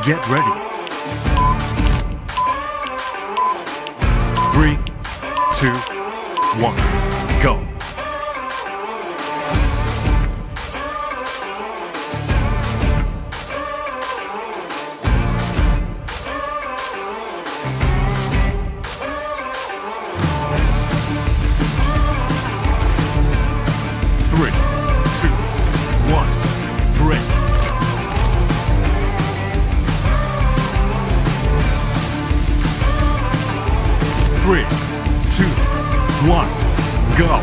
Get ready. 3, 2, 1, go. 3, 2, 1, break. 3, 2, 1, go.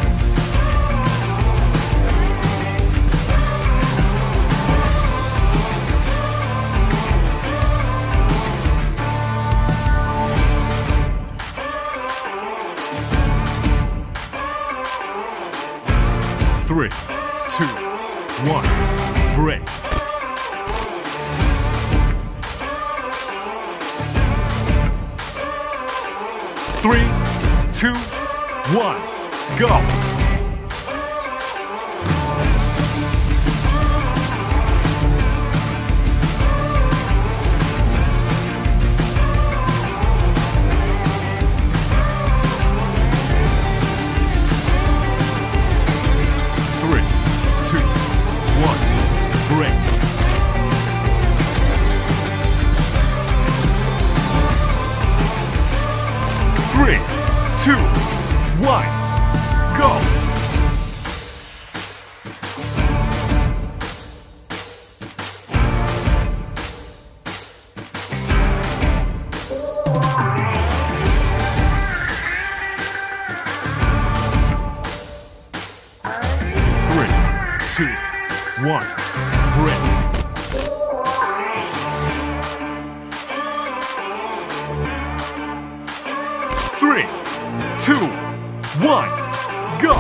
3, 2, 1, break. 3, 2, 1, go. 3, 2, 1, break. 3, 2, 1, go. 3, 2, 1, break. 3, 2, 1, go.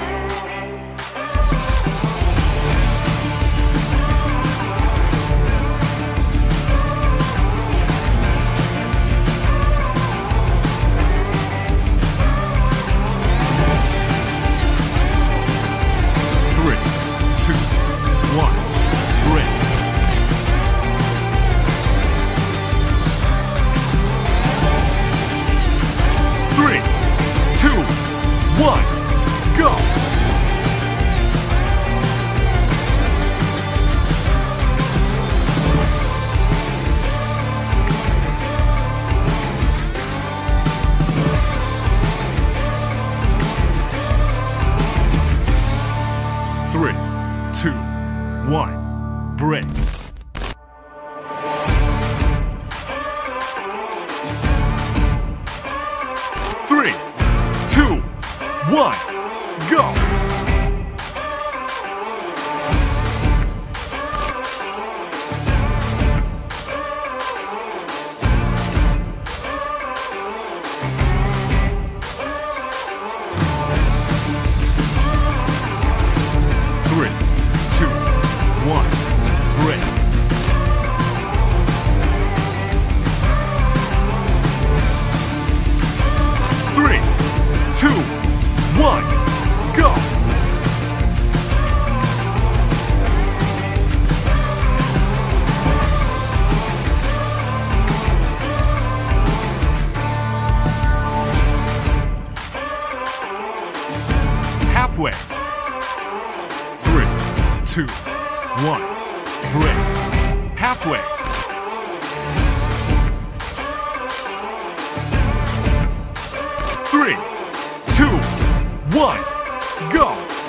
3, 2, 1, break. 3, 2, 1, go. 3, 2, 1, break. 3, 2, 1, go. 3, 2, 1, break. 3, 2, 1, go. 3, 2, 1, break. Halfway. 3, 2, 1, go.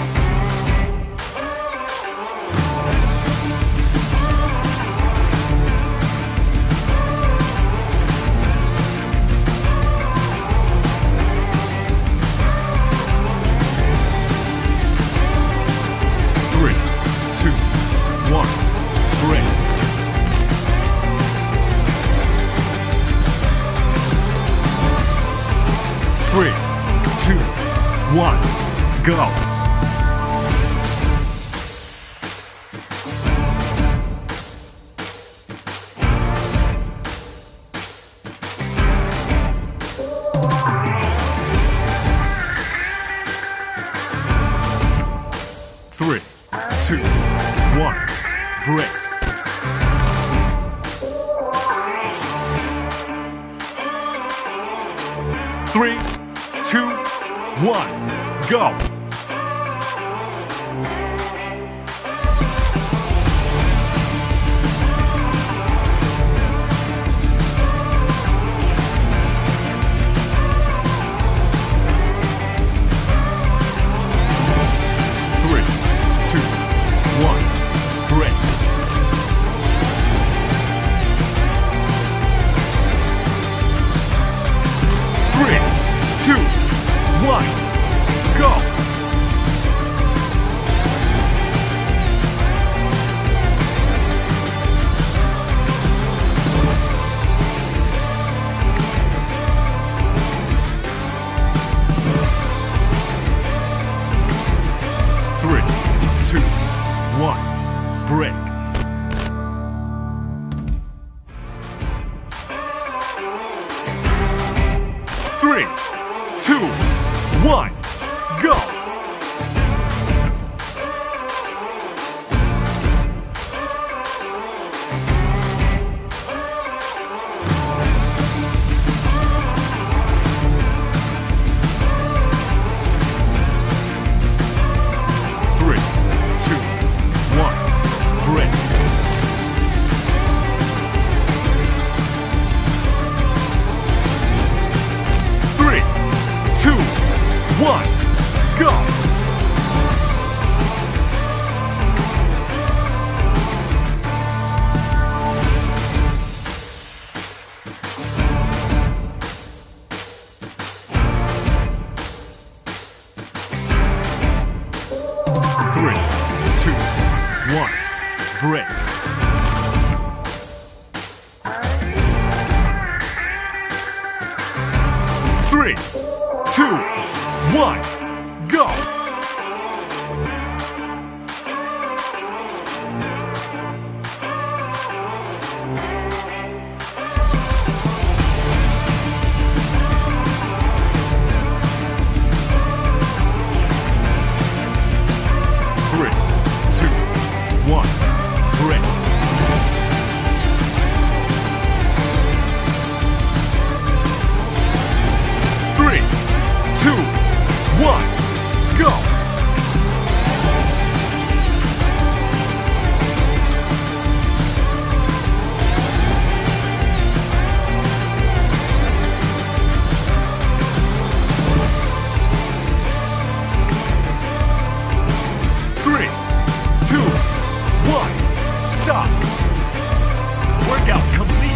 3, 2, 1, break. 3, 2, 1, go. 3, 2, 1, break. 2, 1, go! 2, 1, go! 3, 2, 1, break. 3, 2, 1, go! 3, 2, 1, break. 3, 2, 1, go! 3, 2, 1, break. 3, 2, 1, go! 3, 2, 1, break. 3, 2, 1, go! 3, 2, 1, stop! Workout complete!